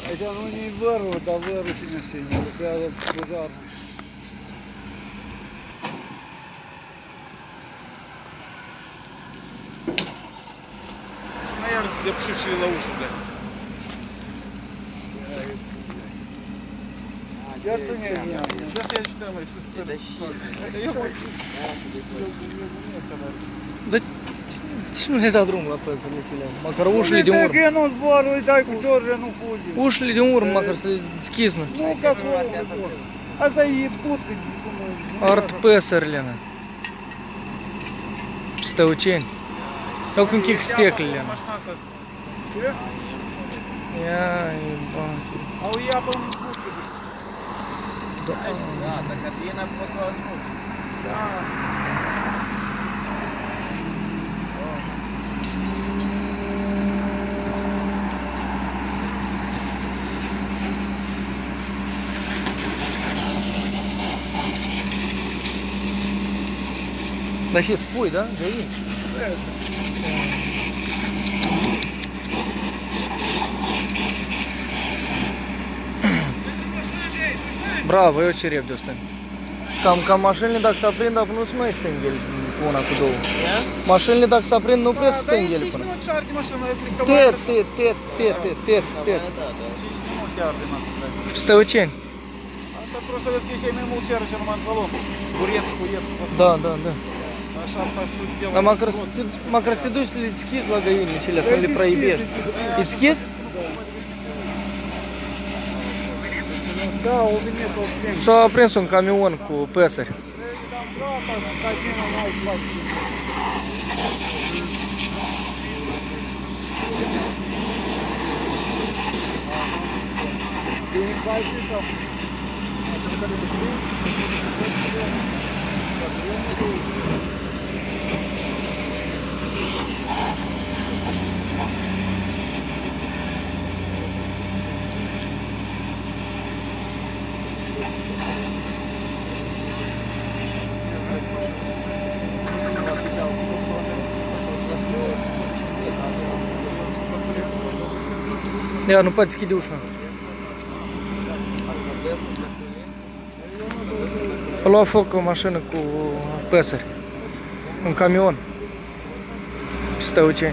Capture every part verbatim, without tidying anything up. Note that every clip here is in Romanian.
Aici nu e vărul, dar vărul cine știe, lucrează bujarul. Наверное, запшившие la ușă, блядь. Iar să ne ia. Da să ia și tăi, măi, să te Da ce nu ne da drumul la pățele astea? Măcar ușile de Uite urmă. că nu zboară, uite cu George nu fuge. Ușile de urmă măcar să schiznă. Nu că acolo zboară. Asta e pută. Ard păsările, na. Stăuceni. Iau cu închig steklele, na. Ce? Ia, e bani. Au ia pe un pută. Da. Da, dacă bine pe acolo nu. Da. Dar și spui, da? De aici. Bravo, eu ce repede o stâng. Cam, cam mașinile dacă se aprind, dar nu se mai stâng ele cu una, cu două. Mașinile dacă se aprind, nu prea se stâng ele până. Tet, tet, tet, tet, tet, tet, tet. Stăuceni. Asta просто vezi că e cei mai mult ceară ce numai în salon. Curent, curent. Da, da, da. Așa asta e sub дело. Dar măcar să te duci să le deschizi la găinile și le, să nu le proibești. E deschizi? Da, o vine tot timpul. S-a aprins un camion cu păsări. Ia, nu poate deschide ușa. A luat foc o mașină cu păsări. Un camion. Stăuceni.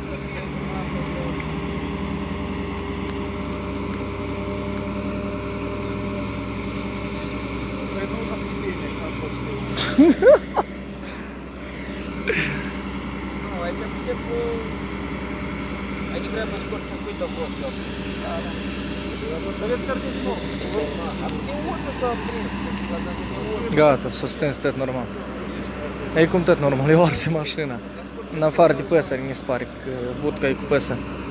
Nu, aici se cu... Aici trebuie să scot un pic de foc. Vedeți că ar fi foc. De unde s-a aprins? Gata, s-a stâns tot normal. E cum tot normal, e oarsă mașina. În afară de păsări, mi se pare că budca e cu păsări.